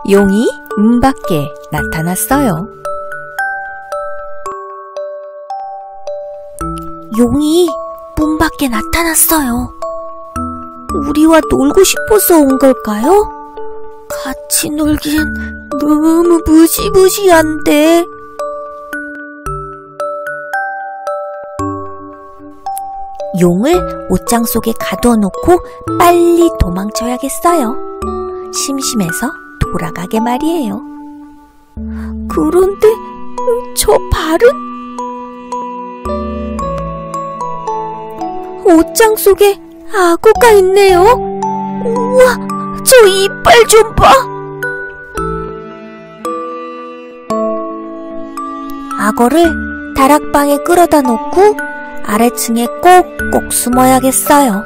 용이 문 밖에 나타났어요. 용이 문 밖에 나타났어요. 우리와 놀고 싶어서 온 걸까요? 같이 놀기엔 너무 무시무시한데. 용을 옷장 속에 가둬놓고 빨리 도망쳐야겠어요. 심심해서 돌아가게 말이에요. 그런데 저 발은? 옷장 속에 악어가 있네요. 우와, 저 이빨 좀 봐. 악어를 다락방에 끌어다 놓고 아래층에 꼭꼭 숨어야겠어요.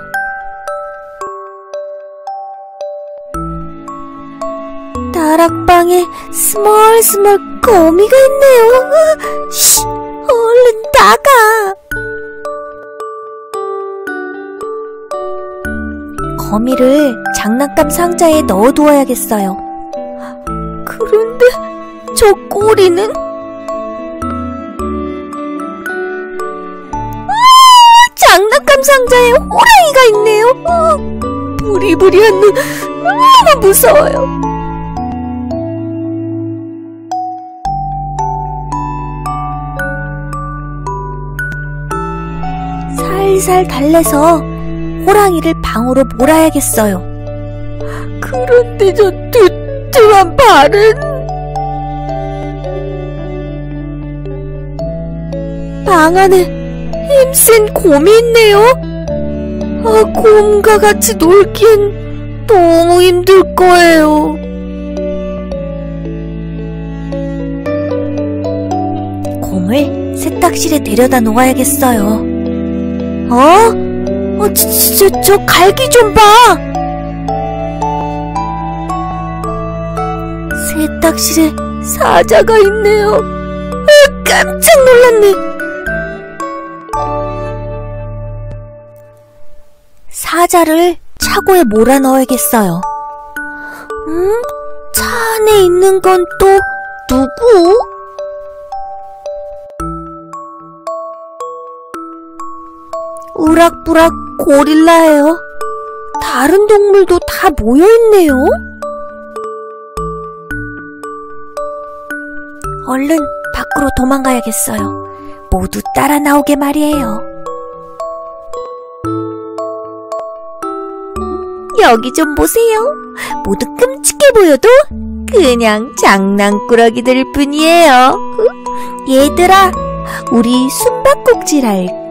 다락방에 스멀스멀 거미가 있네요. 쉿, 얼른 나가. 거미를 장난감 상자에 넣어두어야겠어요. 그런데 저 꼬리는? 장난감 상자에 호랑이가 있네요. 부리부리한 눈, 너무 무서워요. 살살 달래서 호랑이를 방으로 몰아야겠어요. 그런데 저 두툼한 발은? 방 안에 힘센 곰이 있네요. 곰과 같이 놀기엔 너무 힘들 거예요. 곰을 세탁실에 데려다 놓아야겠어요. 저 갈기 좀 봐. 세탁실에 사자가 있네요. 깜짝 놀랐네. 사자를 차고에 몰아 넣어야겠어요. 차 안에 있는 건 또 누구? 우락부락 고릴라예요. 다른 동물도 다 모여있네요. 얼른 밖으로 도망가야겠어요. 모두 따라 나오게 말이에요. 여기 좀 보세요. 모두 끔찍해 보여도 그냥 장난꾸러기들 뿐이에요. 얘들아, 우리 숨바꼭질 할까?